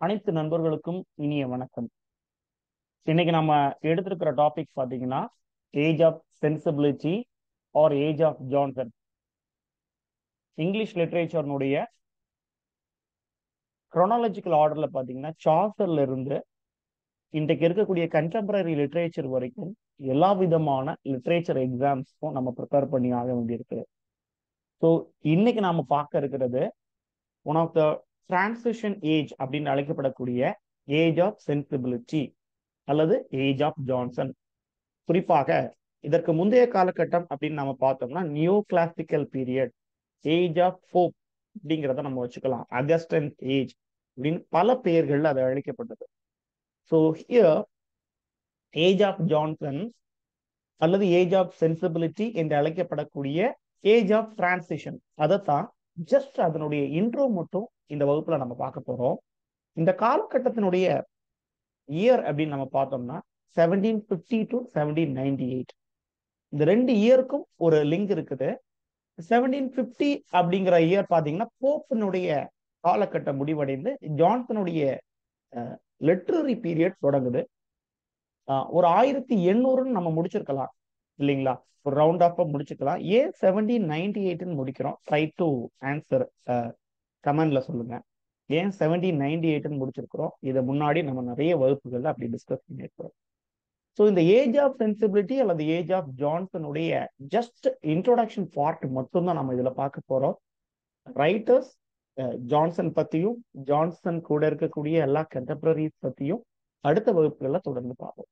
அனைத்து நண்பர்களுக்கும் இனிய வணக்கம். இன்னைக்கு நம்ம எடுத்திருக்கிற டாபிக் பாத்தீங்கன்னா age of sensibility or age of Johnson. English லிட்ரேச்சர்னுடைய குரோனாலஜிக்கல் ஆர்டர்ல பாத்தீங்கன்னா சார்ட்டர்ல இருந்து இன்றைக்கு இருக்கக்கூடிய கண்டெம்பரரி லிட்ரேச்சர் வரைக்கும் எல்லா விதமான லிட்ரேச்சர் எக்ஸாம்ஸ்க்கும் நம்ம ப்ரிப்பேர் பண்ணி ஆக வேண்டியிருக்கு. ஸோ இன்னைக்கு நாம பார்க்க இருக்கிறது one of the transition age அப்படின்னு அழைக்கப்படக்கூடிய ஏஜ் ஆஃப் சென்சிபிலிட்டி அல்லது ஏஜ் ஆஃப் ஜான்சன். குறிப்பாக இதற்கு முந்தைய காலகட்டம் அப்படின்னு நம்ம பார்த்தோம்னா new classical period, age of hope அப்படிங்கிறத நம்ம வச்சுக்கலாம். அகஸ்டன் ஏஜ் அப்படின்னு பல பெயர்கள் அது அழைக்கப்பட்டது. So here age of Johnson அல்லது ஏஜ் ஆஃப் சென்சிபிலிட்டி என்று அழைக்கப்படக்கூடிய ஏஜ் ஆஃப் டிரான்சிஷன், அதைத்தான் ஜஸ்ட் அதனுடைய இன்ட்ரோ மட்டும் இந்த வகுப்புல நம்ம பார்க்க போறோம். இந்த காலகட்டத்தினுடைய இயர் அப்படின்னு நம்ம பார்த்தோம்னா 1750 to 1798. இந்த ரெண்டு இயருக்கும் ஒரு லிங்க் இருக்குது. 1750 அப்படிங்கிற இயர் பாத்தீங்கன்னா போப்பினுடைய காலகட்டம் முடிவடைந்து ஜான்சனுடைய லிட்ரரி பீரியட் தொடங்குது. ஒரு 1800 நம்ம முடிச்சிருக்கலாம் இல்லைங்களா? ஒரு ரவுண்ட் ஆஃப் முடிச்சுக்கலாம். ஏன் 1798 முடிக்கிறோம்? ட்ரை டு ஆன்சர் கமெண்ட்ல சொல்லுங்க. ஏன் 1798 முடிச்சிருக்கிறோம்? இதை முன்னாடி நம்ம நிறைய வகுப்புகள்ல அப்படி டிஸ்கஸ் பண்ணியிருக்கிறோம். ஸோ இந்த ஏஜ் ஆஃப் சென்சிபிலிட்டி அல்லது ஏஜ் ஆஃப் ஜான்சனுடைய ஜஸ்ட் இன்ட்ரோடக்ஷன் பார்ட் மட்டும்தான் நம்ம இதுல பார்க்க போறோம். ரைட்டர்ஸ் ஜான்சன் பத்தியும் ஜான்சன் கூட இருக்கக்கூடிய எல்லா கண்டெம்பரரிஸ் பத்தியும் அடுத்த வகுப்புகள்ல தொடர்ந்து பார்ப்போம்.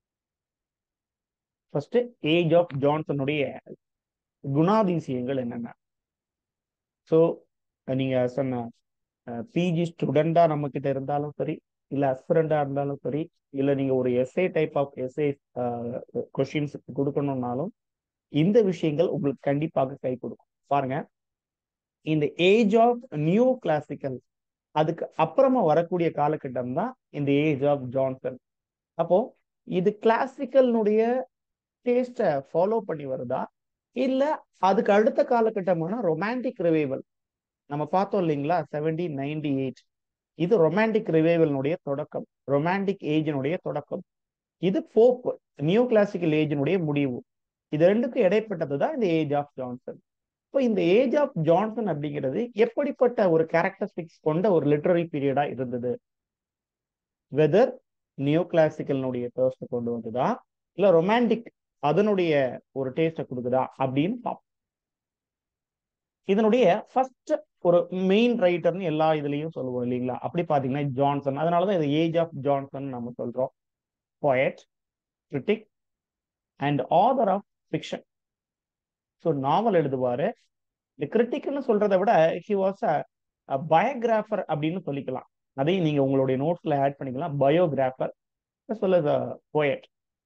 ஃபர்ஸ்ட் ஏஜ் ஆஃப் ஜான்சனுடைய குணாதிசயங்கள் என்னென்ன? ஸோ நீங்க சொன்ன பிஜி ஸ்டூடெண்டா நம்ம கிட்ட இருந்தாலும் சரி, இல்ல அஸ்பிரண்டா இருந்தாலும் சரி, இல்ல நீங்க ஒரு SA type of SA questions கொடுக்கணும்னாலும் இந்த விஷயங்கள் உங்களுக்கு கண்டிப்பாக கை கொடுக்கும். பாருங்க, இந்த ஏஜ் ஆஃப் நியூ கிளாசிக்கல் அதுக்கு அப்புறமா வரக்கூடிய காலகட்டம் தான் இந்த ஏஜ் ஆஃப் ஜான்சன். அப்போ இது கிளாசிக்கல்னுடைய டேஸ்ட ஃபாலோ பண்ணி வருதா, இல்ல அதுக்கு அடுத்த காலகட்டமான ரொமான்டிக் ரிவைவல் நம்ம பார்த்தோம் இல்லைங்களா? 1798 இது ரொமான்டிக் ரிவைவல்னுடைய தொடக்கம், ரொமான்டிக் ஏஜினுடைய தொடக்கம். இது போப் நியூ கிளாசிக்கல் ஏஜினுடைய முடிவு. இது ரெண்டுக்கும் இடைப்பட்டது தான் இந்த ஏஜ் ஆஃப் ஜான்சன். இப்போ இந்த ஏஜ் ஆஃப் ஜான்சன் அப்படிங்கிறது எப்படிப்பட்ட ஒரு கேரக்டரிஸ்டிக்ஸ் கொண்ட ஒரு லிட்டரரி பீரியடா இருந்தது? வெதர் நியூ கிளாசிக்கல்னுடைய டேஸ்ட் கொண்டு வந்ததா, இல்ல ரொமான்டிக் அதனுடைய ஒரு டேஸ்ட கொடுக்குதா அப்படின்னு பார்ப்போம். இதனுடைய ஃபர்ஸ்ட் ஒரு மெயின் ரைட்டர்னு எல்லா இதுலயும் சொல்லுவோம் இல்லைங்களா? அப்படி பாத்தீங்கன்னா ஜான்சன். அதனாலதான் இது ஏஜ் ஆஃப் ஜான்சன் நம்ம சொல்றோம். Poet, critic and author of fiction. So novel எழுதுவாரு. இந்த கிரிட்டிக்னு சொல்றதை விட ஹி வாஸ் அ பயோகிராஃபர் அப்படின்னு சொல்லிக்கலாம். அதையும் நீங்க உங்களுடைய நோட்ஸ்ல ஆட் பண்ணிக்கலாம். பயோகிராஃபர் சொல்ல போயட்.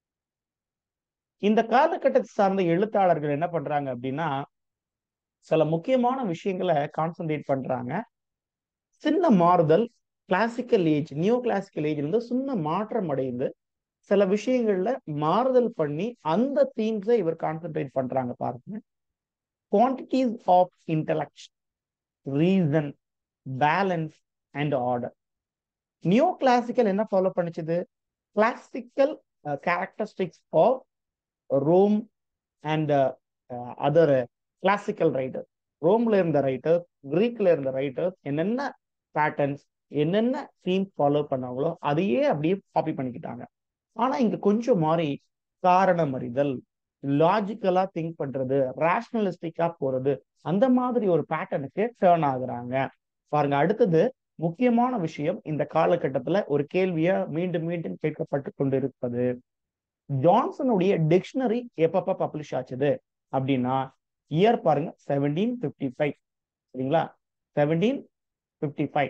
இந்த காலகட்டத்தை சார்ந்த எழுத்தாளர்கள் என்ன பண்றாங்க அப்படின்னா சில முக்கியமான விஷயங்களை கான்சென்ட்ரேட் பண்றாங்க. சின்ன மாறுதல், classical age new classical age இருந்து சின்ன மாற்றம் அடைந்து சில விஷயங்கள்ல மாறுதல் பண்ணி அந்த தீம்ஸை இவர் கான்சென்ட்ரேட் பண்றாங்க. பாருங்க, quantities of intellect, reason, balance and order. New classical என்ன ஃபாலோ பண்ணிச்சது? Classical characteristics of Rome and other classical writer. ரோம்ல இருந்த ரைட்டர்ஸ், கிரீக்ல இருந்த ரைட்டர்ஸ் என்னென்ன பேட்டர்ன்ஸ், என்னென்ன தீம் ஃபாலோ பண்ணாங்களோ அதையே அப்படியே காப்பி பண்ணிக்கிட்டாங்க. ஆனா இங்க கொஞ்சம் மாறி காரணம் அறிதல், லாஜிக்கலா திங்க் பண்றது, ரேஷனலிஸ்டிக்கா போறது, அந்த மாதிரி ஒரு பேட்டர்னுக்கு டேர்ன் ஆகுறாங்க. பாருங்க, அடுத்தது முக்கியமான விஷயம். இந்த காலகட்டத்துல ஒரு கேள்வியா மீண்டும் மீண்டும் கேட்கப்பட்டு கொண்டிருப்பது, ஜான்சனுடைய டிக்ஷனரி எப்பப்ப பப்ளிஷ் ஆச்சுது அப்படின்னா இயர் பாருங்க 1755. சரிங்களா? 1755.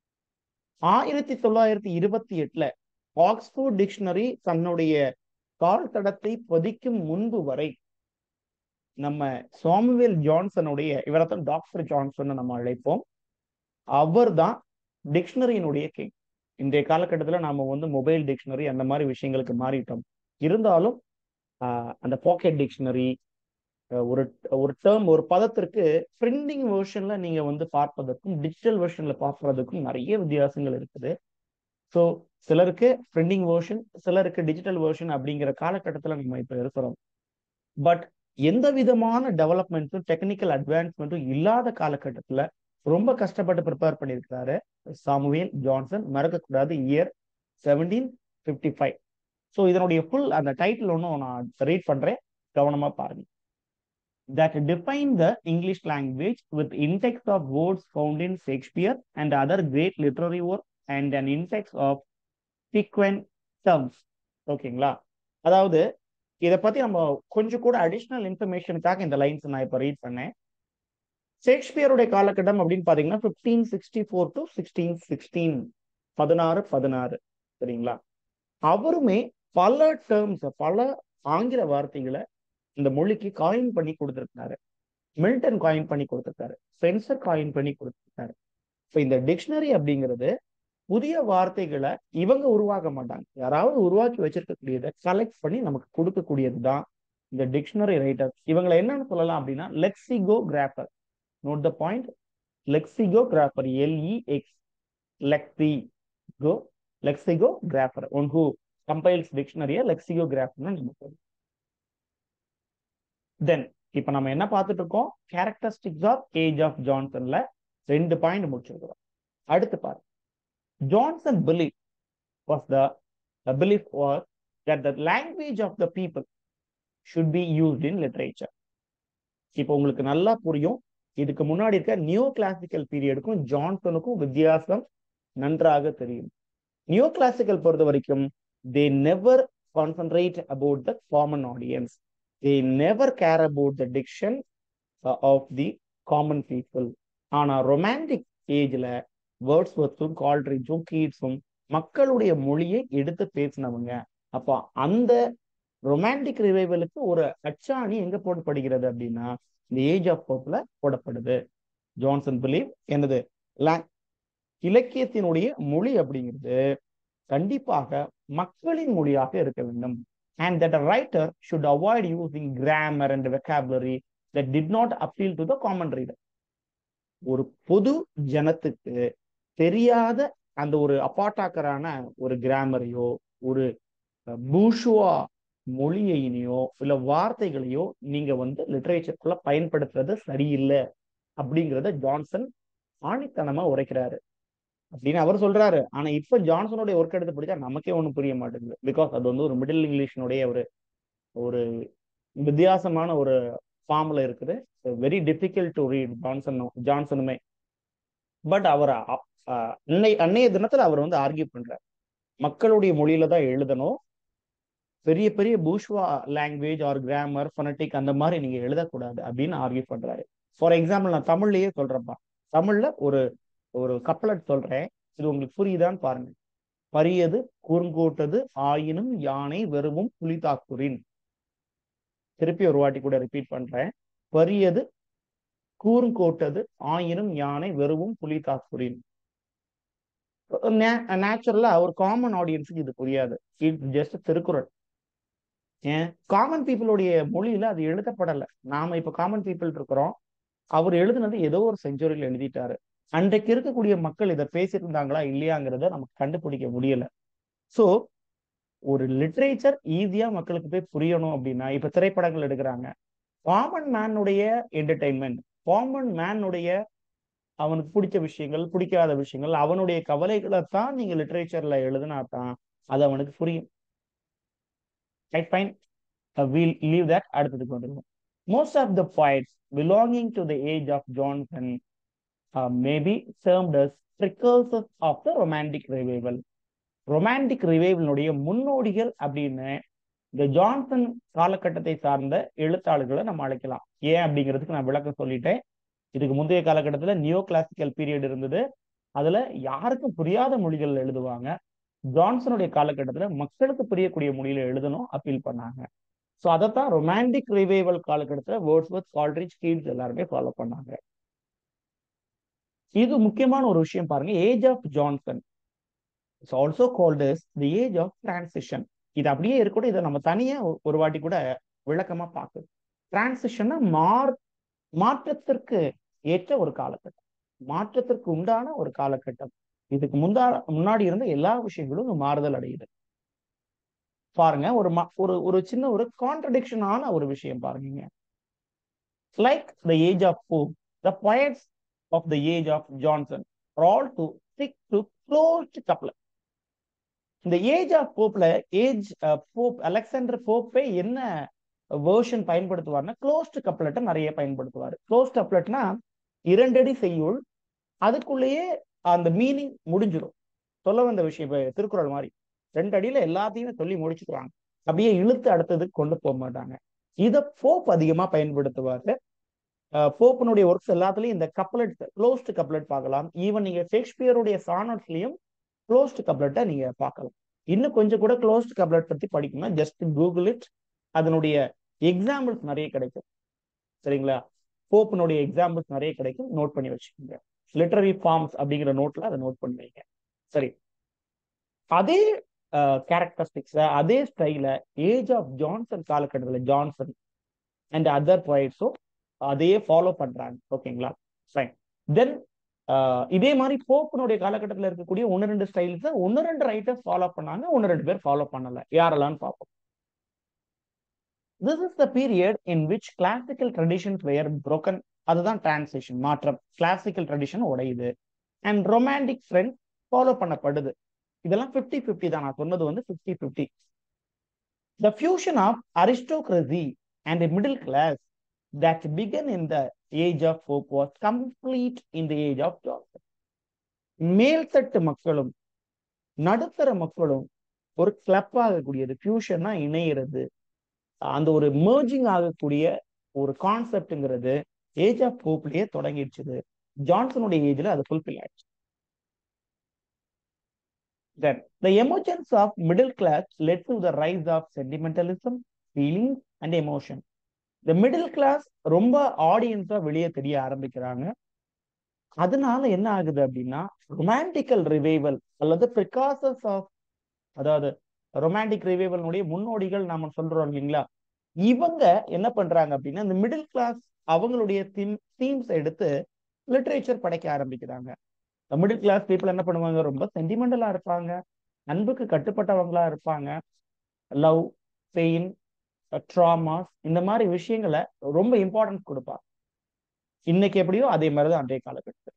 1928 ஆக்ஸ்போர்ட் டிக்ஷனரி தன்னுடைய கால் தடத்தை பதிக்கும் முன்பு வரை நம்ம சாமுவேல் ஜான்சனுடைய, இவரைத்தான் டாக்டர் ஜான்சன் நம்ம அழைப்போம், அவர் தான் டிக்ஷனரியினுடைய கிங். இன்றைய காலகட்டத்தில் நாம மொபைல் டிக்ஷனரி அந்த மாதிரி விஷயங்களுக்கு மாறிட்டோம். இருந்தாலும் அந்த பாக்கெட் டிக்ஷனரி ஒரு ஒரு டேர்ம், ஒரு பதத்திற்கு பிரிண்டிங் வெர்ஷன்ல நீங்க பார்ப்பதற்கும் டிஜிட்டல் வெர்ஷன்ல பார்ப்பதற்கும் நிறைய வித்தியாசங்கள் இருக்குது. ஸோ சிலருக்கு பிரிண்டிங் வேர்ஷன், சிலருக்கு டிஜிட்டல் வேர்ஷன் அப்படிங்கிற காலகட்டத்தில் நம்ம இப்போ இருக்கிறோம். பட் எந்த விதமான டெவலப்மெண்ட்ஸும் டெக்னிக்கல் அட்வான்ஸ்மெண்ட்டும் இல்லாத காலகட்டத்தில் ரொம்ப கஷ்டப்பட்டு ப்ரிப்பேர் பண்ணியிருக்கிறாரு சாமுவேல் ஜான்சன். மறக்கக்கூடாது, இயர் 1755. ஸோ இதனுடைய ஃபுல் அந்த டைட்டில் ஒன்றும் நான் ரீட் பண்றேன், கவனமா பாருங்க. That define the English language with index of words found in Shakespeare and other great literary work and an index of frequent terms. ஓகேங்களா? அதாவது இதை பத்தி நம்ம கொஞ்சம் கூட அடிஷனல் இன்ஃபர்மேஷனுக்காக இந்த லைன்ஸ் நான் இப்ப ரீட் பண்ணேன். ஷேக்ஸ்பியருடைய காலகட்டம் அப்படின்னு பாத்தீங்கன்னா 1564 to 1616, 1616. சரிங்களா? அவருமே பல டேர்ம்ஸ், பல ஆங்கில வார்த்தைகளை இந்த மொழிக்கு காயின் பண்ணி கொடுத்திருக்காரு. மில்டன் காயின் பண்ணி கொடுத்திருக்காரு, ஸ்பென்சர் காயின் பண்ணி கொடுத்திருக்காரு. இப்போ இந்த டிக்ஷனரி அப்படிங்கிறது புதிய வார்த்தைகளை இவங்க உருவாக்க மாட்டாங்க, யாராவது உருவாக்கி வச்சிருக்கக்கூடியதை கலெக்ட் பண்ணி நமக்கு கொடுக்கக்கூடியது தான் இந்த டிக்ஷனரி ரைட்டர். இவங்களை என்னன்னு சொல்லலாம் அப்படின்னா lexicographer. Note the point, lexicographer, LEX, lexicographer, one who compiles டிக்ஷனரியை லெக்சிகோகிராஃபர்னு நம்ம சொல்லுவோம். தென் இப்ப நம்ம என்ன பார்த்துட்டு இருக்கோம், கேரக்டரிஸ்டிக்ஸ் ஆஃப் ஏஜ் ஆஃப் ஜான்சன்ல 2 பாயிண்ட் முடிச்சிருக்கிறோம். அடுத்து பாரு, Johnson belief was the belief was that the language of the people should be used in literature. இப்போ உங்களுக்கு நல்லா புரியும், இதுக்கு முன்னாடி இருக்க நியோ கிளாசிக்கல் பீரியடுக்கும் ஜான்சனுக்கும் வித்தியாசம் நன்றாக தெரியும். நியோ கிளாசிக்கல் பொறுத்த வரைக்கும் they never concentrate about the common audience. They never care about the diction of the common people. ஆனா ரொமான்டிக் ஏஜ்ல வேர்ட்ஸ்வர்த்தும் கால்ட்ரிட்ஜும் கீட்ஸும் மக்களுடைய மொழியை எடுத்து பேசினவங்க. அப்போ அந்த ரொமான்டிக் ரிவைவலுக்கு ஒரு அச்சாணி எங்க போடப்படுகிறது அப்படின்னா இந்த ஏஜ் ஆஃப் போப்ல போடப்படுது. ஜான்சன் பிலீவ் என்னது, இலக்கியத்தினுடைய மொழி அப்படிங்கிறது கண்டிப்பாக மக்களின் மொழியாக இருக்க வேண்டும். And that a writer should avoid using grammar and vocabulary that did not appeal to the common reader. ஒரு பொது ஜனத்துக்கு தெரியாத அந்த ஒரு அப்பாட்டாக்கரான ஒரு கிராமரையோ ஒரு பூஷுவா மொழியையோ இல்ல வார்த்தைகளையோ நீங்க லிட்ரேச்சருக்குள்ள பயன்படுத்துறது சரியில்லை அப்படிங்கிறத ஜான்சன் ஆணித்தனமா உரைக்கிறாரு அப்படின்னு அவர் சொல்றாரு. ஆனா இப்ப ஜான்சனுடைய ஒர்க் எடுத்து படிச்சா நமக்கே ஒண்ணும் புரிய மாட்டேங்குது. பிகாஸ் அது ஒரு மிடில் இங்கிலீஷனுடைய ஒரு வித்தியாசமான ஒரு ஃபார்ம்ல இருக்குது. வெரி டிஃபிகல்ட் டு ரீட் ஜான்சனுமே. பட் அவர் அன்னைய தினத்துல அவர் ஆர்கியூ பண்றார், மக்களுடைய மொழியில தான் எழுதணும், பெரிய பெரிய bourgeois language or grammar fanatic அந்த மாதிரி நீங்க எழுதக்கூடாது அப்படின்னு ஆர்கியூ பண்றாரு. ஃபார் எக்ஸாம்பிள் நான் தமிழ்லயே சொல்றேன்ப்பா, தமிழ்ல ஒரு ஒரு கப்பலட் சொல்றேன், இது உங்களுக்கு புரியுதான்னு பாருங்க. பரியது குறுங்கோட்டது ஆயினும் யானை வெறுவும் புலிதாக்குரின். திருப்பி ஒரு வாட்டி கூட ரிப்பீட் பண்றேன், பரியது கூறுங்கோட்டது ஆயினும் யானை வெறுவும் புலிதாக்குரின். நேச்சுரலா ஒரு காமன் ஆடியன்ஸுக்கு இது புரியாது, இட் ஜஸ்ட் திருக்குறள். ஏன் காமன் பீப்புளுடைய மொழியில அது எழுதப்படலை. நாம இப்ப காமன் பீப்புள் இருக்கிறோம், அவர் எழுதுனது ஏதோ ஒரு செஞ்சுரியில் எழுதிட்டாரு. அன்றைக்கு இருக்கக்கூடிய மக்கள் இதை பேசியிருந்தாங்களா இல்லையாங்கிறத நமக்கு கண்டுபிடிக்க முடியல. ஸோ ஒரு லிட்ரேச்சர் ஈஸியா மக்களுக்கு போய் புரியணும் அப்படின்னா இப்ப திரைப்படங்கள் எடுக்கிறாங்க, காமன் மேனுடைய என்டர்டைன்மெண்ட், காமன் மேனுடைய அவனுக்கு பிடிச்ச விஷயங்கள் பிடிக்காத விஷயங்கள் அவனுடைய கவலைகளை தான் நீங்க லிட்ரேச்சர்ல எழுதுனா தான் அது அவனுக்கு புரியும். Right, fine, we'll leave that. அடுத்ததுக்கு வந்துருவோம். Most of the poets belonging to the age of Johnson may be termed as precursors of the romantic revival. Romantic ரிவைவலுடைய முன்னோடிகள் அப்படின்னு இந்த ஜான்சன் காலகட்டத்தை சார்ந்த எழுத்தாளர்களை நம்ம அழைக்கலாம். ஏன் அப்படிங்கிறதுக்கு நான் விளக்கம் சொல்லிட்டேன். இதுக்கு முந்தைய காலகட்டத்தில் நியோ கிளாசிக்கல் பீரியட் இருந்தது, அதுல யாருக்கும் புரியாத மொழிகள் எழுதுவாங்க. ஜான்சனுடைய காலகட்டத்தில் மக்களுக்கு புரியக்கூடிய மொழியில எழுதணும் அப்பீல் பண்ணாங்க. ஸோ அதைத்தான் ரொமான்டிக் ரிவைவல் காலகட்டத்தில் வேர்ட்ஸ்வர்த், கால்ட்ரிட்ஜ், கீட்ஸ் எல்லாருமே ஃபாலோ பண்ணாங்க. இது முக்கியமான ஒரு விஷயம் பாருங்க, age of Johnson it's also called as the age of transition. இது அப்படியே இருக்கட்டும், இதை நம்ம தனியா ஒரு வாட்டி கூட விளக்கமா பார்க்கணும். டிரான்சிஷன்னா மாற்றத்திற்கு ஏற்ற ஒரு காலகட்டம், மாற்றத்திற்கு உண்டான ஒரு காலகட்டம். இதுக்கு முன்னாடி இருந்த எல்லா விஷயங்களும் மாறுதல் அடையுது. பாருங்க, ஒரு சின்ன ஒரு கான்ட்ரடிக்ஷனான ஒரு விஷயம் பாருங்க. Like the age of Pope, the poets of the age of Johnson are all to stick to closed couplet. இந்த ஏஜ் ஆஃப் போப்ல போப் அலெக்சாண்டர் போப்பே என்ன வேர்ஷன் பயன்படுத்துவார்னா க்ளோஸ்ட் கப்லெட்டை நிறைய பயன்படுத்துவார். க்ளோஸ்ட் கப்லெட்னா 2 அடி செய்யுள், அதுக்குள்ளேயே அந்த மீனிங் முடிஞ்சிடும். சொல்ல வந்த விஷயம் திருக்குறள் மாதிரி 2 அடியில எல்லாத்தையுமே சொல்லி முடிச்சுக்குவாங்க. அப்படியே இழுத்து அடுத்ததுக்கு கொண்டு போக மாட்டாங்க. இதை போப் அதிகமா பயன்படுத்துவாரு. போப்பனுடைய ஒர்க்ஸ் எல்லாத்துலயும் இந்த கப்லெட், க்ளோஸ்ட் கப்லெட் பார்க்கலாம். ஈவன் நீங்க ஷேக்ஸ்பியருடைய சானட்ஸ்லயும் க்ளோஸ்ட் கப்லெட்டை நீங்க பார்க்கலாம். இன்னும் கொஞ்சம் கூட க்ளோஸ்ட் கப்லெட் பத்தி படிக்கணும்னா ஜஸ்ட் கூகுள் இட். அதனுடைய எக்ஸாம்பிள்ஸ் நிறைய கிடைக்கும். சரிங்களா? போப்பனுடைய எக்ஸாம்பிள்ஸ் நிறைய கிடைக்கும், நோட் பண்ணி வச்சுக்கோங்க. லிட்டரரி ஃபார்ம்ஸ் அப்படிங்கிற நோட்ல அதை நோட் பண்ணி வைங்க. சரி, அதே கேரக்டரிஸ்டிக்ஸ், அதே ஸ்டைல ஏஜ் ஆஃப் ஜான்சன் காலகட்டத்தில் ஜான்சன் அண்ட் அதர் போய்ட்ஸும் அதே ஃபாலோ பண்றாங்க. ஓகேங்களா? ஃபைன். தென் இதே மாதிரி போப்பனுடைய காலகட்டத்தில் இருக்கக்கூடிய 1-2 ஸ்டைல்ஸ் 1-2 ரைட்டர்ஸ் ஃபாலோ பண்ணாங்க, 1-2 பேர் ஃபாலோ பண்ணல. யாரெல்லாம் பார்ப்போம். This is the period in which classical traditions were broken. அதுதான் டிரான்சிஷன், மாற்றம். கிளாசிக்கல் ட்ரெடிஷன் உடையுது அண்ட் ரொமான்டிக் ட்ரெண்ட் ஃபாலோ பண்ணப்படுது. இதெல்லாம் 50-50 தான். நான் சொன்னது வந்து 50-50. The fusion of aristocracy and a middle class that began in the age of Pope was complete in the age of Johnson. மேல்தட்டு மக்களும் நடுத்தர மக்களும் ஒரு கிளப் ஆகக்கூடியது, ஃபியூஷனா இணையிறது, அந்த ஒரு மெர்ஜிங் ஆகக்கூடிய ஒரு கான்செப்ட்ங்கிறது ஏஜ் ஆஃப் போப்லயே தொடங்கிடுச்சு. ஜான்சனுடைய ஏஜ்ல அது ஃபுல்ஃபில் ஆயிடுச்சு. Then the emergence of middle class led to the rise of sentimentalism, feelings and emotion. The middle class ரொம்ப ஆடியன்ஸா வெளியே தெரிய ஆரம்பிக்கிறாங்க. அதனால என்ன ஆகுது அப்படின்னா ரொமான்டிக்கல் ரிவைவல் அல்லது பிரிகாசஸ் ஆஃப், அதாவது ரொமான்டிக் ரிவைவல்னுடைய முன்னோடிகள் நாம சொல்றோம் இல்லைங்களா, இவங்க என்ன பண்றாங்க அப்படின்னா இந்த மிடில் கிளாஸ் அவங்களுடைய தீம்ஸ் எடுத்து லிட்ரேச்சர் படைக்க ஆரம்பிக்கிறாங்க. மிடில் கிளாஸ் பீப்புள் என்ன பண்ணுவாங்க, ரொம்ப சென்டிமெண்டலா இருப்பாங்க, அன்புக்கு கட்டுப்பட்டவங்களா இருப்பாங்க, லவ், பெயின், ட்ராமாஸ், இந்த மாதிரி விஷயங்களை ரொம்ப இம்பார்ட்டன்ஸ் கொடுப்பாங்க. இன்னைக்கு எப்படியோ அதே மாதிரிதான் அன்றைய காலகட்டத்தில்.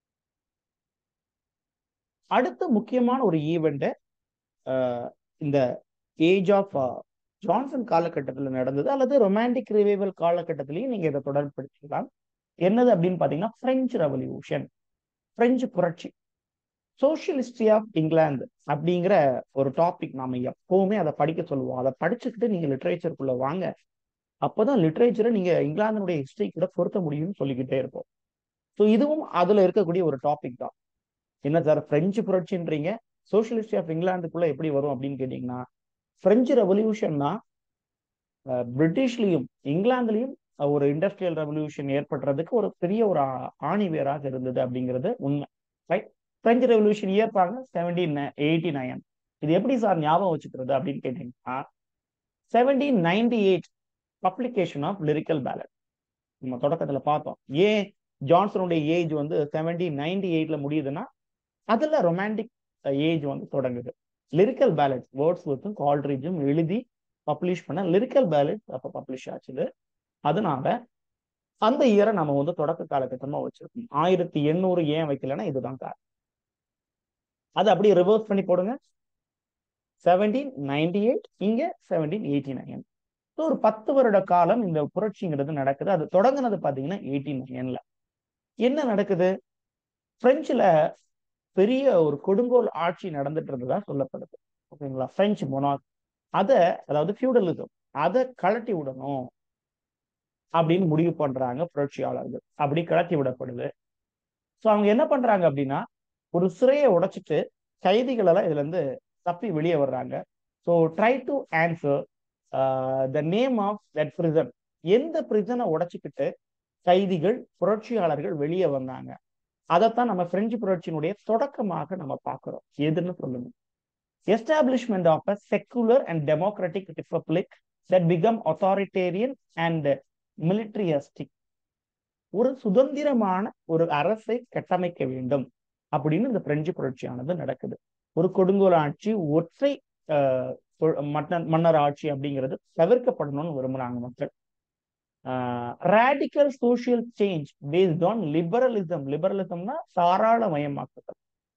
அடுத்த முக்கியமான ஒரு ஈவெண்ட் இந்த ஏஜ் ஆஃப் ஜான்சன் காலகட்டத்தில் நடந்தது, அல்லது ரொமான்டிக் ரிவைவல் காலகட்டத்திலையும் நீங்க இதை தொடர்புபடுத்திக்கலாம். என்னது அப்படின்னு பாத்தீங்கன்னா பிரெஞ்சு ரெவல்யூஷன், பிரெஞ்சு புரட்சி. சோசியல் ஹிஸ்டரி ஆஃப் இங்கிலாந்து அப்படிங்கிற ஒரு டாபிக் நாம எப்பவுமே அதை படிக்க சொல்லுவோம். அதை படிச்சுக்கிட்டு நீங்க லிட்ரேச்சருக்குள்ள வாங்க, அப்போதான் லிட்ரேச்சரை நீங்க இங்கிலாந்தினுடைய ஹிஸ்டரி கூட பொருத்த முடியும்னு சொல்லிக்கிட்டே இருப்போம். ஸோ இதுவும் அதுல இருக்கக்கூடிய ஒரு டாபிக் தான். என்ன சார் பிரெஞ்சு புரட்சின்றீங்க, சோசியல் ஹிஸ்டரி ஆஃப் இங்கிலாந்துக்குள்ள எப்படி வரும் அப்படின்னு கேட்டீங்கன்னா, பிரெஞ்சு ரெவல்யூஷன்னா பிரிட்டிஷ்லயும் இங்கிலாந்துலயும் ஒரு இண்டஸ்ட்ரியல் ரெவல்யூஷன் ஏற்படுறதுக்கு ஒரு பெரிய ஒரு ஆணிவேராக இருந்தது அப்படிங்கிறது உண்மை. ரைட்? பிரெஞ்சு ரெவல்யூஷன் இயற்பாங்க 1789. இது எப்படி சார் ஞாபகம் வச்சுக்கிறது அப்படின்னு கேட்டீங்கன்னா, 1798 பப்ளிகேஷன் ஆஃப் லிரிக்கல் பேலட். நம்ம தொடக்கத்துல பார்த்தோம், ஏன் ஜான்சனுடைய ஏஜ் வந்து 1798ல முடியுதுன்னா அதுல ரொமான்டிக் ஏஜ் வந்து தொடங்குது. லிரிக்கல் பேலட் வேர்ட்ஸ்வொர்த்தும் கால்ட்ரிட்ஜும் எழுதி பப்ளிஷ் பண்ண லிரிக்கல் பேலட் அப்ப பப்ளிஷ் ஆச்சுது. அதனால அந்த இயரை நம்ம வந்து தொடக்க காலகட்டமா வச்சிருக்கோம். 1800 ஏன் வைக்கலன்னா இதுதான் காரணம். அது அப்படியே ரிவர்ஸ் பண்ணி போடுங்க, 1798 இங்க 1789. ஒரு 10 வருட காலம் இந்த புரட்சிங்கிறது நடக்குது. அது தொடங்குனது பாத்தீங்கன்னா 1809ல. என்ன நடக்குது, பிரெஞ்சுல பெரிய ஒரு கொடுங்கோல் ஆட்சி நடந்துட்டு இருந்ததா சொல்லப்படுது. ஓகேங்களா? பிரெஞ்சு மொனார்க், அதாவது ஃபியூடலிசம், அதை கழட்டி விடணும் அப்படின்னு முடிவு பண்றாங்க புரட்சியாளர்கள். அப்படி கழட்டி விடப்படுது. ஸோ அவங்க என்ன பண்றாங்க அப்படின்னா ஒரு சிறையை உடைச்சிட்டு கைதிகள் எல்லாம் இதுல இருந்து தப்பி வெளியே வர்றாங்க. So try to answer the name of that prison. எந்த பிரிசனை உடைச்சிக்கிட்டு கைதிகள் புரட்சியாளர்கள் வெளியே வந்தாங்க, அதைத்தான் நம்ம பிரெஞ்சு புரட்சியினுடைய தொடக்கமாக நம்ம பார்க்கிறோம். எதுன்னு சொல்லுங்க. Establishment of a secular and democratic republic that become authoritarian and militaristic. ஒரு சுதந்திரமான ஒரு அரசை கட்டமைக்க வேண்டும் அப்படின்னு இந்த பிரெஞ்சு புரட்சியானது நடக்குது. ஒரு கொடுங்கோல் ஆட்சி, ஒற்றை மன்னர் ஆட்சி அப்படிங்கிறது தவிர்க்கப்படணும்னு விரும்புறாங்க மக்கள். Radical social change based on liberalism. லிபரலிசம்னா தாராளமயமாக்குதல்.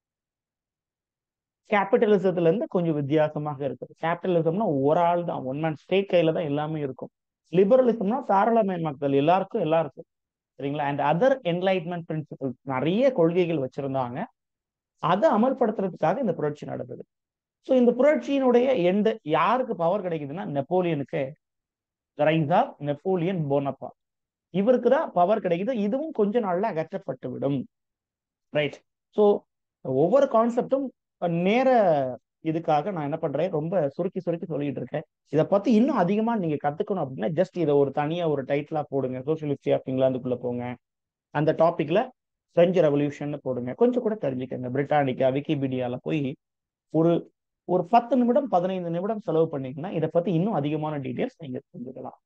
கேபிட்டலிசத்துல இருந்து கொஞ்சம் வித்தியாசமாக இருக்குது. கேபிட்டலிசம்னா ஒரு ஆள் தான், ஒன் மேன் ஸ்டேட் கையில தான் எல்லாமே இருக்கும். லிபரலிசம்னா தாராளமயமாக்குதல், எல்லாருக்கும் சரிங்களா. அண்ட் அதர் என்லைட்மெண்ட் பிரின்சிபல்ஸ், நிறைய கொள்கைகள் வச்சிருந்தாங்க. அதை அமல்படுத்துறதுக்காக இந்த புரட்சி நடந்தது. ஸோ இந்த புரட்சியினுடைய எந்த யாருக்கு பவர் கிடைக்குதுன்னா நெப்போலியனுக்கு, ரைஸ் ஆஃப் நெப்போலியன் போனபார்ட், இவருக்கு தான் பவர் கிடைக்குது. இதுவும் கொஞ்ச நாள்ல அகற்றப்பட்டு விடும். ரைட். ஸோ ஒவ்வொரு கான்செப்டும் நேர இதுக்காக நான் என்ன பண்றேன், ரொம்ப சுருக்கி சொல்லிட்டு இருக்கேன். இதை பத்தி இன்னும் அதிகமா நீங்க கத்துக்கணும் அப்படின்னா ஜஸ்ட் இதை ஒரு தனியா ஒரு டைட்டிலா போடுங்க. சோசியல் ஹிஸ்டரி ஆஃப் இங்கிலாந்துக்குள்ள போங்க, அந்த டாபிக்ல பிரெஞ்சு ரெவல்யூஷன் போடுங்க, கொஞ்சம் கூட தெரிஞ்சுக்கங்க. பிரிட்டானிக்கா விக்கிபீடியால போய் ஒரு ஒரு 10 நிமிடம் 15 நிமிடம் செலவு பண்ணீங்கன்னா இதை பத்தி இன்னும் அதிகமான டீடைல்ஸ் நீங்க தெரிஞ்சுக்கலாம்.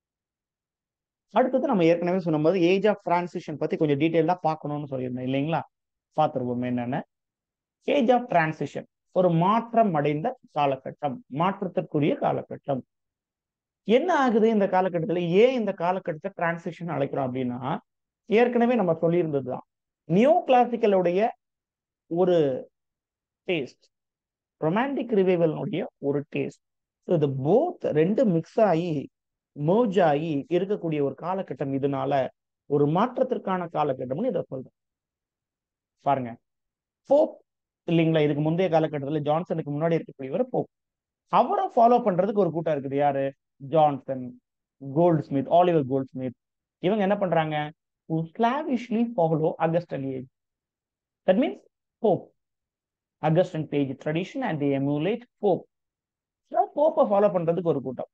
அடுத்தது நம்ம ஏற்கனவே சொன்னபோது ஏஜ் ஆஃப் டிரான்சிஷன் பத்தி கொஞ்சம் டீடைல்டா பார்க்கணும்னு சொல்லியிருந்தேன் இல்லைங்களா. பார்த்துருவோம் என்னன்னு. ஏஜ் ஆஃப் டிரான்சிஷன் ஒரு மாற்றம் அடைந்த காலகட்டம், மாற்றத்திற்குரிய காலகட்டம். என்ன ஆகுது இந்த காலகட்டத்தில், ஏன் இந்த காலகட்டத்தை டிரான்சிஷன் அழைக்கிறோம் அப்படின்னா, ஏற்கனவே நம்ம சொல்லியிருந்ததுதான், நியோ கிளாசிக்கலுடைய ஒரு டேஸ்ட், ரொமான்டிக் ரிவைவலுடைய ஒரு டேஸ்ட். இது போத் ரெண்டு மிக்ஸ் ஆகி மர்ஜ் ஆகி இருக்கக்கூடிய ஒரு காலகட்டம். இதனால ஒரு மாற்றத்திற்கான காலகட்டம்னு இதை சொல்றேன். பாருங்க, போப் இல்லைங்களா, இதுக்கு முந்தைய காலகட்டத்தில் ஜான்சனுக்கு முன்னாடி இருக்கக்கூடியவர் போப். அவரை ஃபாலோ பண்றதுக்கு ஒரு கூட்டம் இருக்குது. யாரு? Johnson, Goldsmith, Oliver Goldsmith. இவங்க என்ன பண்றாங்க? slavishly follow Augustan age. That means Pope, Augustan page tradition, and they emulate Pope. போப்பை ஃபாலோ பண்றதுக்கு ஒரு கூட்டம்,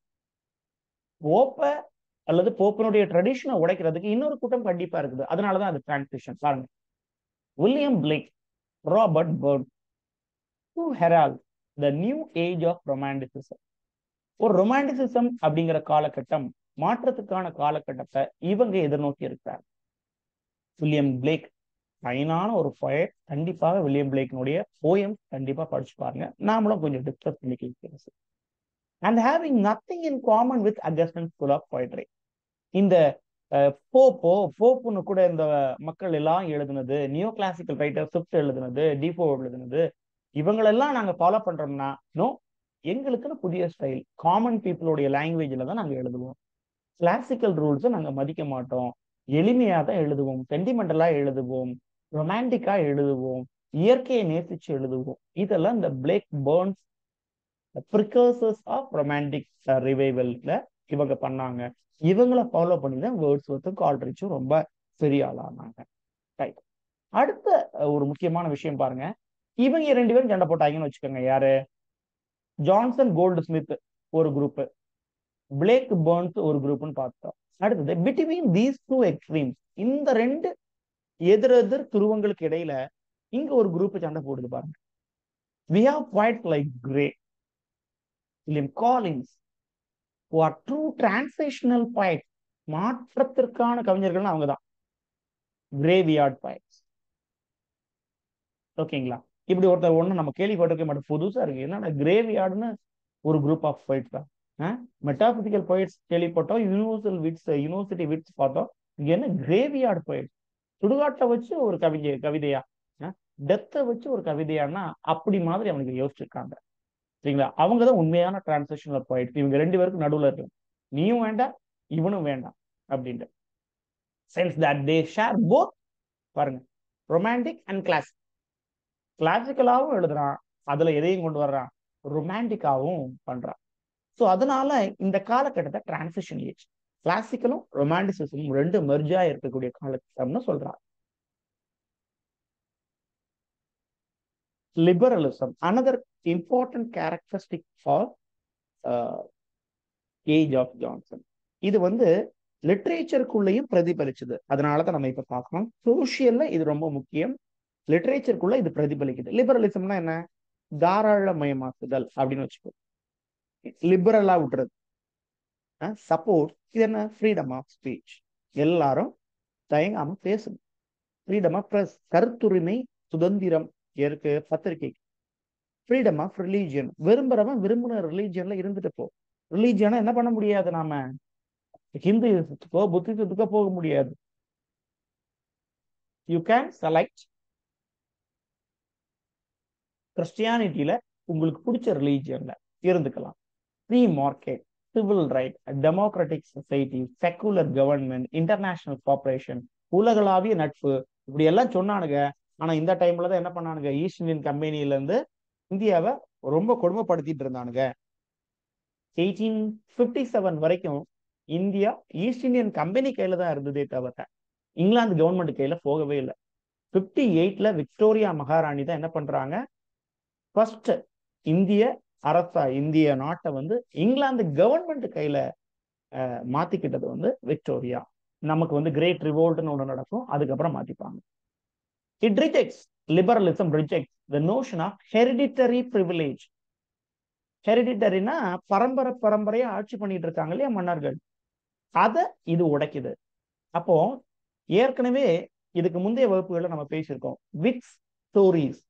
போப்பை அல்லது போப்பினுடைய ட்ரெடிஷனை உடைக்கிறதுக்கு இன்னொரு கூட்டம் கண்டிப்பா இருக்குது. அதனாலதான் அது டிரான்சிஷன். பாருங்க, William Blake, Robert Burn, to herald the new age of romanticism. ஒரு ரொமான்டிசிசம் அப்படிங்கிற காலகட்டம், மாற்றத்துக்கான காலகட்டத்தை இவங்க எதிர்நோக்கி இருக்கிறார். வில்லியம் பிளேக் ஃபைனான ஒரு போயட். கண்டிப்பாக வில்லியம் பிளேக்கினுடைய போயம் கண்டிப்பா படிச்சு பாருங்க. நாமளும் கொஞ்சம் டிஸ்கஸ் பண்ணிக்கலாம். And having nothing in common with Augustan school of poetry. இந்த போப்புன்னு கூட இந்த மக்கள் எல்லாம் எழுதுனது, நியோ கிளாசிக்கல் ரைட்டர் ஸ்விஃப்ட் எழுதுனது, டிஃபோ எழுதுனது, இவங்களெல்லாம் நாங்க ஃபாலோ பண்றோம்னா நோ, எங்களுக்குன்னு புதிய ஸ்டைல், காமன் பீப்புளுடைய லாங்குவேஜ்ல தான் நாங்க எழுதுவோம். கிளாசிக்கல் ரூல்ஸை நாங்க மதிக்க மாட்டோம், எளிமையா தான் எழுதுவோம், சென்டிமெண்டலா எழுதுவோம், ரொமான்டிக்கா எழுதுவோம், இயற்கையை நேசிச்சு எழுதுவோம். இதெல்லாம் இந்த Blake Burns precursors of romantic ரிவைவல்ல இவங்க பண்ணாங்க. இவங்களை ஃபாலோ பண்ணி தான் வேர்ட்ஸ்வொர்த்தும் கால்ட்ரிட்ஜும் ரொம்ப பெரிய ஆளானாங்க. ரைட். அடுத்த ஒரு முக்கியமான விஷயம் பாருங்க, இவங்க 2 பேரும் சண்டை போட்டாங்கன்னு வச்சுக்கோங்க. யாரு? ஜான்சன் கோல்டு ஸ்மித் ஒரு குரூப், பிளேக் பர்ன்ஸ் ஒரு குரூப்னு பார்த்தோம். அடுத்தது பிட்வீன் தீஸ் டூ எக்ஸ்ட்ரீம்ஸ், இந்த 2 எதிரெதிர் துருவங்களுக்கு இடையில இங்க ஒரு குரூப் சண்டை போடுது பாருங்க. We have poets like Gray, William Collins, who are true transitional poets. மாற்றத்திற்கான கவிஞர்கள் அவங்கதான், கிரேவியார்ட் poets. ஓகேங்களா? இப்படி ஒருத்தர் ஒண்ணு நம்ம கேள்விப்பட்டிருக்க மாட்டோம், புதுசா இருக்கு. என்னன்னா கிரேவியார்டுன்னு ஒரு குரூப் ஆஃப் poets தான். மெட்டாபிசிக்கல் poets கேள்விப்பட்டோம், யூனிவர்சிட்டி விட்ஸ் பார்த்தோம். இங்க என்ன கிரேவியார்ட் poets? சுடுகாட்டை வச்சு ஒரு கவிதையா, டெத்தை வச்சு ஒரு கவிதையானா அப்படி மாதிரி அவனுக்கு யோசிச்சிருக்காங்க. சரிங்களா? அவங்கதான் உண்மையான டிரான்சிஷனல் poets. இவங்க 2 பேருக்கு நடுவுல இருக்கு, நீயும் வேண்டாம் இவனும் வேண்டாம் அப்படின்ட்டு. Sense that they share both. பாருங்க, ரொமான்டிக் அண்ட் கிளாசிக். கிளாசிக்கலாவும் எழுதுறான், அதுல எதையும் கொண்டு வர்றான், ரொமான்டிக்காவும் பண்றான். ஸோ அதனால இந்த காலகட்டத்தை டிரான்சிஷன் ஏஜ், கிளாசிக்கலும் ரொமான்டிசிசமும் 2 மெர்ஜா இருக்கக்கூடிய காலகட்டம்னு சொல்றான். Liberalism, another important characteristic for age of Johnson. இது லிட்ரேச்சருக்குள்ளேயும் பிரதிபலிச்சது. அதனாலதான் நம்ம இப்ப பார்க்கணும். சோசியல்ல இது ரொம்ப முக்கியம், லிட்ரேச்சருக்குள்ள இது பிரதிபலிக்குது. லிபரலிசம்னா என்ன? தாராளமயமாக்குதல் அப்படின்னு வச்சுக்கோ, லிபரலா விட்டுறது. சப்போர்ட் இது என்ன? ஃப்ரீடம் ஆஃப் ஸ்பீச், எல்லாரும் தயங்காம பேசணும். ஃப்ரீடம் ஆஃப் பிரஸ், கருத்துரிமை சுதந்திரம் இருக்கு, பத்திரிகை, ஃப்ரீடம் ஆஃப் ரிலீஜியன். விரும்புறவன் விரும்புன ரிலீஜியன்ல இருந்துட்டு போ. ரிலீஜியனா என்ன பண்ண முடியாது, நாம ஹிந்துத்துக்கோ புத்திசத்துக்கோ போக முடியாது. யூ கேன் செலக்ட் கிறிஸ்டியானிட்டியில உங்களுக்கு பிடிச்ச ரிலீஜியன்ல இருந்துக்கலாம். Free market, civil right, democratic society, secular government, international cooperation, உலகளாவிய நட்பு, இப்படி எல்லாம் சொன்னானுங்க. ஆனா இந்த டைம்ல தான் என்ன பண்ணானுங்க, ஈஸ்ட் இந்தியன் கம்பெனில இருந்து இந்தியாவை ரொம்ப கொடுமைப்படுத்திட்டு இருந்தானுங்க. 1857 வரைக்கும் இந்தியா ஈஸ்ட் இந்தியன் கம்பெனி கையில தான் இருந்ததே தவிர இங்கிலாந்து கவர்மெண்ட் கையில போகவே இல்லை. 58ல விக்டோரியா மகாராணி தான் என்ன பண்றாங்க, ஃபர்ஸ்ட் இந்திய அரசா இந்திய நாட்டை வந்து இங்கிலாந்து கவர்மெண்ட் கையில மாத்திக்கிட்டது வந்து விக்டோரியா. நமக்கு வந்து கிரேட் ரிவோல்ட்னு ஒண்ணு நடக்கும், அதுக்கப்புறம் மாத்திப்பாங்க. It rejects liberalism rejects the notion of hereditary privilege. ஹெரிடிட்டரினா பரம்பரை பரம்பரையா ஆட்சி பண்ணிட்டு இருக்காங்க இல்லையா மன்னர்கள், அதை இது உடைக்குது. அப்போ ஏற்கனவே இதுக்கு முந்தைய வகுப்புகளை நம்ம பேசியிருக்கோம். Whigs Tories,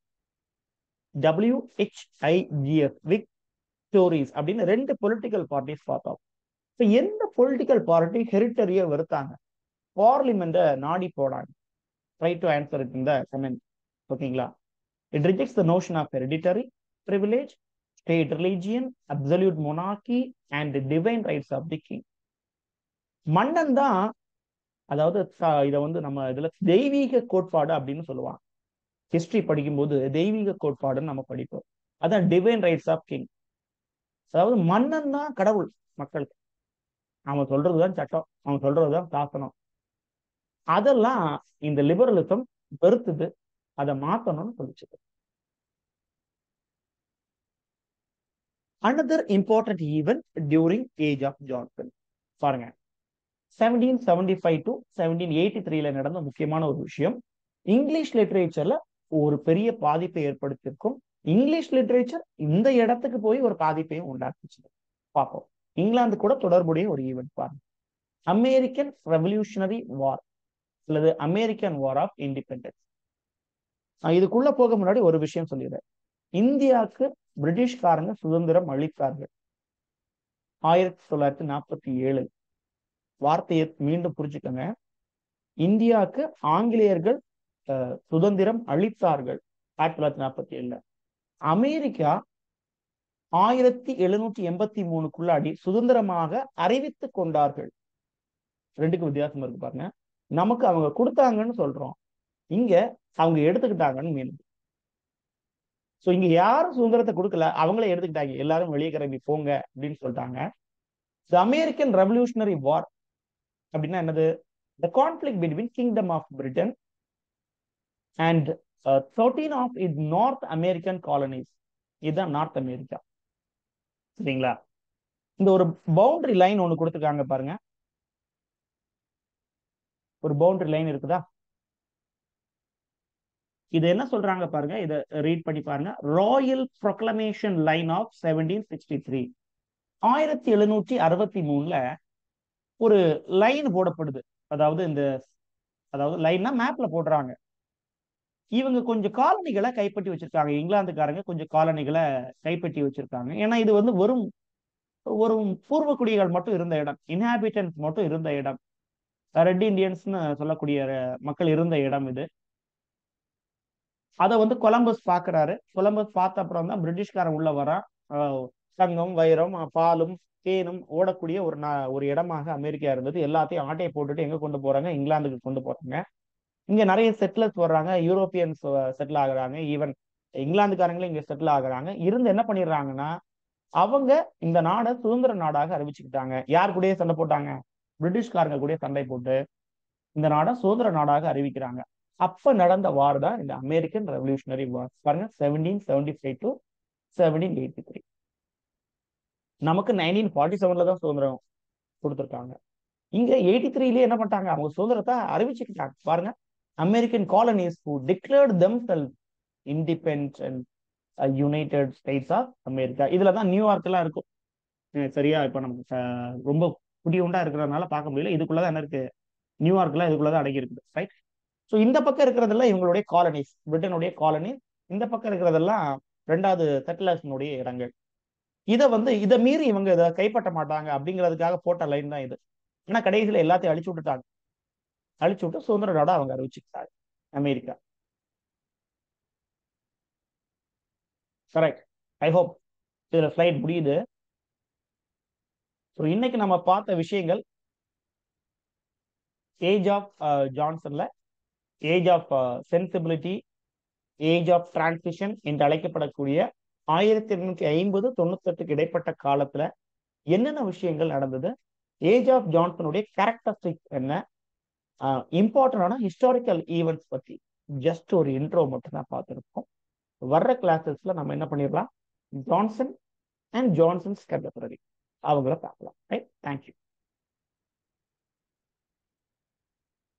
WHIGS, Whig Tories அப்படின்னு 2 பொலிட்டிக்கல் பார்ட்டிஸ் பார்த்தோம். இப்ப எந்த பொலிட்டிக்கல் பார்ட்டி ஹெரிட்டரியை வெறுத்தாங்க, பார்லிமெண்ட நாடி போனாங்க. Try to answer it in the comment. ஓகேங்களா? It rejects the notion of hereditary privilege, state religion, absolute monarchy and divine rights of the king. மன்னன் தான், அதாவது இதை வந்து நம்ம இதுல தெய்வீக கோட்பாடு அப்படின்னு சொல்லுவாங்க. ஹிஸ்டரி படிக்கும்போது தெய்வீக கோட்பாடுன்னு நம்ம படிப்போம். அதான் டிவைன் ரைட்ஸ் ஆஃப் கிங். அதாவது மன்னன் தான் கடவுள் மக்களுக்கு, அவன் சொல்றதுதான் சட்டம், அவன் சொல்றதுதான் சாசனம். அதெல்லாம் இந்த லிபரலிசம் வெறுத்துது, அதை மாத்தணும்னு சொல்லிச்சு. Another important event during age of Johnson, பாருங்க, 1775 to 1783 நடந்த முக்கியமான ஒரு விஷயம். இங்கிலீஷ் லிட்டரேச்சர்ல ஒரு பெரிய பாதிப்பை ஏற்படுத்தியிருக்கும். இங்கிலீஷ் லிட்டரேச்சர் இந்த இடத்துக்கு போய் ஒரு பாதிப்பையும் உண்டாக்குச்சு. பார்ப்போம். இங்கிலாந்து கூட தொடர்புடைய ஒரு ஈவெண்ட் பாருங்க. அமெரிக்கன் ரெவல்யூஷனரி வார் அல்லது அமெரிக்கன் வார் ஆஃப் இண்டிபெண்டன்ஸ். இதுக்குள்ள போக முன்னாடி ஒரு விஷயம் சொல்லிடுறேன். இந்தியாவுக்கு பிரிட்டிஷ்காரங்க சுதந்திரம் அளித்தார்கள் 1947. வார்த்தையை மீண்டும் புரிஞ்சுக்கோங்க. இந்தியாவுக்கு ஆங்கிலேயர்கள் சுதந்திரம் அளித்தார்கள் 1947. அமெரிக்கா 1783 சுதந்திரமாக அறிவித்துக் கொண்டார்கள். ரெண்டுக்கும் வித்தியாசம் இருக்கு பாருங்க. நமக்கு அவங்க கொடுத்தாங்கன்னு சொல்றோம், இங்க அவங்க எடுத்துக்கிட்டாங்கன்னு மீன். சோ இங்க யாரும் சுதந்திரத்தை கொடுக்கல, அவங்களே எடுத்துக்கிட்டாங்க. எல்லாரும் வெளியே கிளம்பி போங்க அப்படின்னு சொல்லிட்டாங்க. அமெரிக்கன் ரெவல்யூஷனரி வார் அப்படின்னா என்னது? The conflict between Kingdom of Britain and 13 of its North American colonies. இதுதான் நார்த் அமெரிக்கா. சரிங்களா? இந்த ஒரு பவுண்டரி லைன் ஒண்ணு கொடுத்துருக்காங்க பாருங்க. ஒரு பவுண்டரி லைன் இருக்குதா? இது என்ன சொல்றாங்க பாருங்க, இதை ரீட் பண்ணி பாருங்க. Royal proclamation line of 1763. 1763ல ஒரு லைன் போடப்படுது. அதாவது லைன்னா மேப்ல போடுறாங்க. இவங்க கொஞ்சம் காலனிகளை கைப்பற்றி வச்சிருக்காங்க. இங்கிலாந்துக்காரங்க கொஞ்சம் காலனிகளை கைப்பற்றி வச்சிருக்காங்க. ஏன்னா இது வந்து வெறும் ஒரு பூர்வ குடிகள் மட்டும் இருந்த இடம், இன்ஹாபிட்டன்ஸ் மட்டும் இருந்த இடம், ரெட் இண்டியன்ஸ்னு சொல்லக்கூடிய மக்கள் இருந்த இடம் இது. அதை வந்து கொலம்பஸ் பாக்குறாரு. கொலம்பஸ் பார்த்த அப்புறம் தான் பிரிட்டிஷ்காரன் உள்ள வரான். தங்கம், வைரம், பாலும் தேனும் ஓடக்கூடிய ஒரு இடமாக அமெரிக்கா இருந்தது. எல்லாத்தையும் ஆட்டையை போட்டுட்டு எங்க கொண்டு போறாங்க? இங்கிலாந்துக்கு கொண்டு போறாங்க. இங்க நிறைய செட்டிலர்ஸ் வர்றாங்க, யூரோப்பியன்ஸ் செட்டில் ஆகுறாங்க, ஈவன் இங்கிலாந்துக்காரங்களும் இங்க செட்டில் ஆகுறாங்க. இருந்து என்ன பண்ணிடுறாங்கன்னா, அவங்க இந்த நாடை சுதந்திர நாடாக அறிவிச்சுக்கிட்டாங்க. யார் கூடயே சண்டை போட்டாங்க? பிரிட்டிஷ்காரங்க கூட சண்டை போட்டு இந்த நாடை சுதந்திர நாடாக அறிவிக்கிறாங்க. அப்ப நடந்த வார் தான் இந்த அமெரிக்கன் ரெவல்யூஷனரி வார். பாருங்க, 1775 to 1783. நமக்கு 1947 தான் சுதந்திரம் கொடுத்துருக்காங்க. இங்க 83லயே என்ன பண்ணிட்டாங்க? அவங்க சுதந்திரத்தை அறிவிச்சுக்கிட்டாங்க. பாருங்க, American colonies who declared themselves independent United States of America. இதுலதான் நியூயார்க் எல்லாம் இருக்கும். சரியா? இப்ப நமக்கு ரொம்ப குடியுண்டா இருக்கிறதுனால பார்க்க முடியல. இதுக்குள்ளதான் என்ன இருக்கு? நியூயார்க் எல்லாம் இதுக்குள்ளதான் அடங்கி இருக்குது. ரைட்? ஸோ இந்த பக்கம் இருக்கிறதெல்லாம் இவங்களுடைய காலனிஸ், பிரிட்டனுடைய காலனிஸ். இந்த பக்கம் இருக்கிறதெல்லாம் ரெண்டாவது செட்டிலர்ஸினுடைய இடங்கள். இதை மீறி இவங்க இதை கைப்பற்ற மாட்டாங்க அப்படிங்கிறதுக்காக போட்ட லைன் தான் இது. ஆனா கடைசியில எல்லாத்தையும் அழிச்சு விட்டுட்டாங்க. அழிச்சு விட்டு சுதந்திர நாடா அவங்க அறிவிச்சுக்கிட்டாங்க அமெரிக்கா. கரெக்ட். ஐ ஹோப் இதுல ஸ்லைட் முடியுது. ஸோ இன்னைக்கு நம்ம பார்த்த விஷயங்கள் ஏஜ் ஆஃப் ஜான்சன்ல age of sensibility, age of transition என்று அழைக்கப்படக்கூடிய 1850-98 இடைப்பட்ட காலத்துல என்னென்ன விஷயங்கள் நடந்தது, ஏஜ் ஆஃப் ஜான்சனுடைய கேரக்டரிஸ்டிக்ஸ் என்ன, இம்பார்ட்டன்டான ஹிஸ்டாரிக்கல் ஈவெண்ட்ஸ் பத்தி ஜஸ்ட் ஒரு இன்ட்ரோ மட்டும் தான் பார்த்துருப்போம். வர்ற கிளாஸஸ்ல நம்ம என்ன பண்ணிடலாம், ஜான்சன் அண்ட் ஜான்சன்ஸ் கண்டெம்பரரி அவங்கள பார்க்கலாம். ரைட். தேங்க்யூ.